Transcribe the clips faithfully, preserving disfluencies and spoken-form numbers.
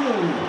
two.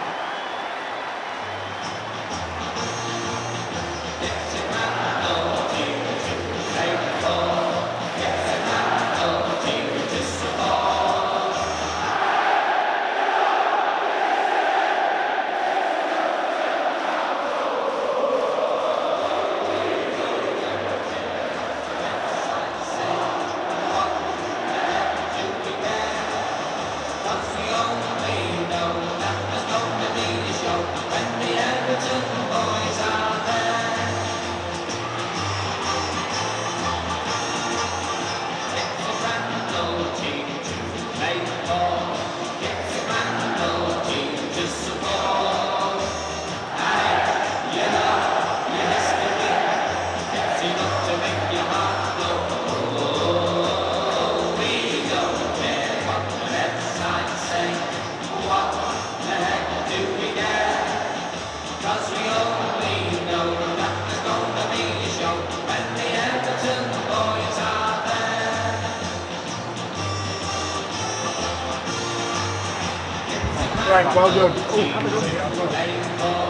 Frank, well done. Oh,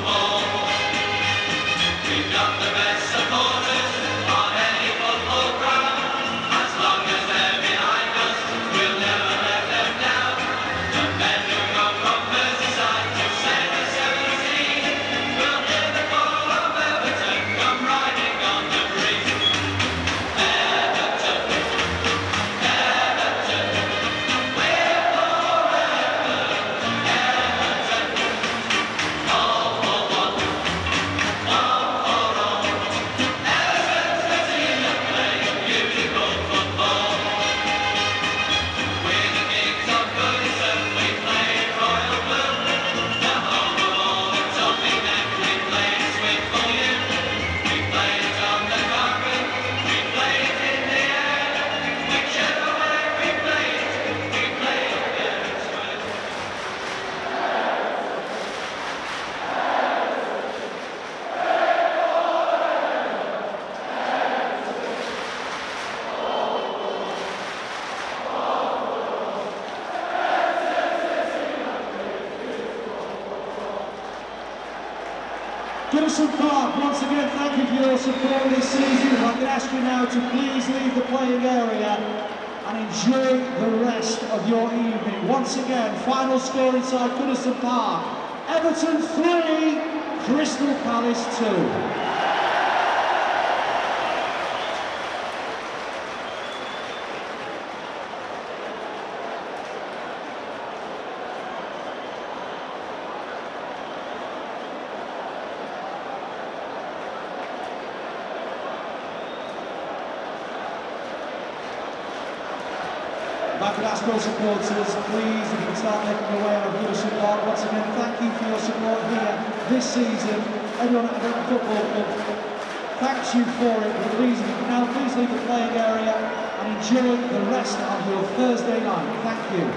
We've got the best supporters on any football ground. Goodison Park, once again, thank you for your support this season. If I could ask you now to please leave the playing area and enjoy the rest of your evening. Once again, final score inside Goodison Park. Everton three, Crystal Palace two. If I could ask all supporters, please, if you can start making your way out of Goodison Park. Once again, thank you for your support here this season. Everyone at Everton Football Club thanks you for it. But please, if you can now, please leave the playing area and enjoy the rest of your Thursday night. Thank you.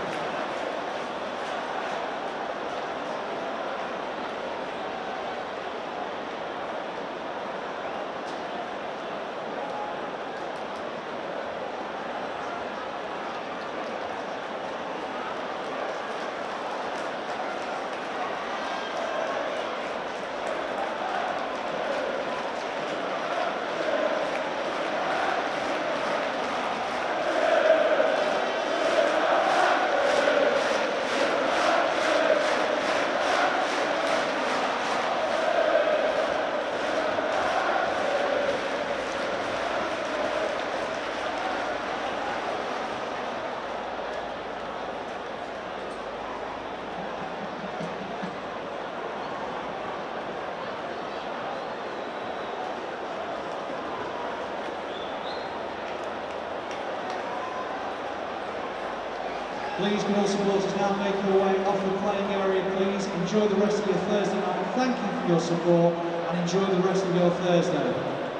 Please, can all supporters now make your way off the playing area, please. Enjoy the rest of your Thursday night. Thank you for your support and enjoy the rest of your Thursday.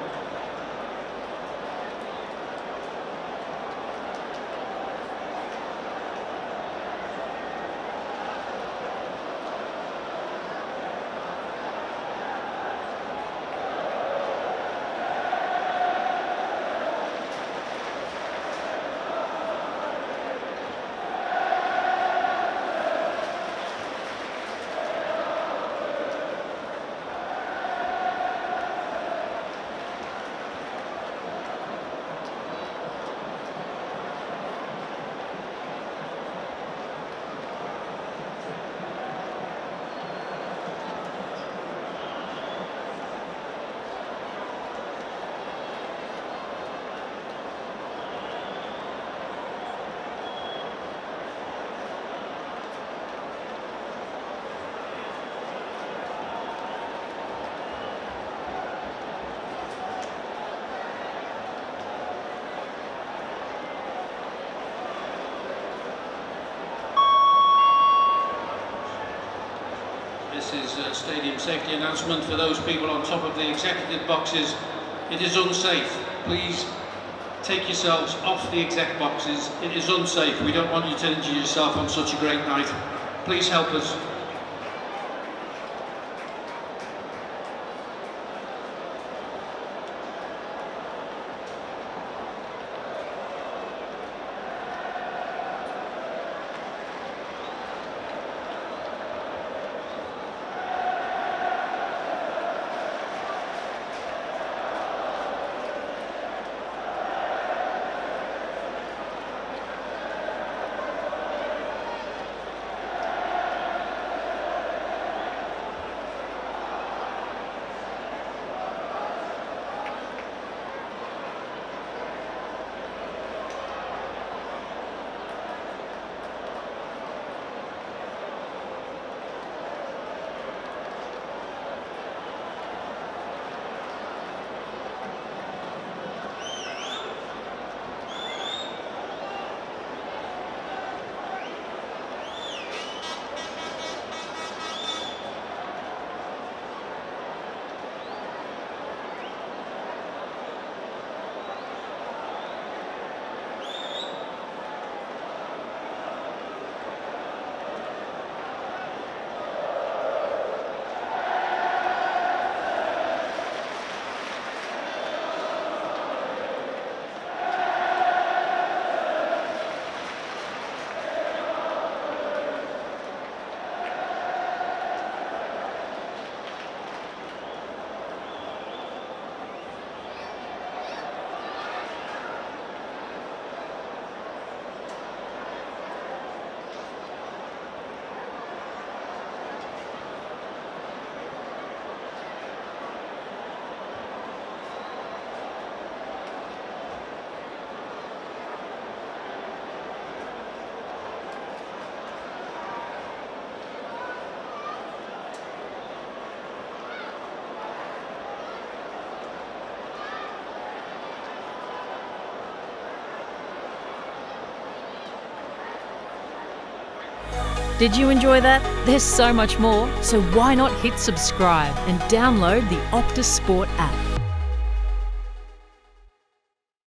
This is a stadium safety announcement for those people on top of the executive boxes. It is unsafe. Please take yourselves off the exec boxes. It is unsafe. We don't want you to injure yourself on such a great night. Please help us. Did you enjoy that? There's so much more, so why not hit subscribe and download the Optus Sport app.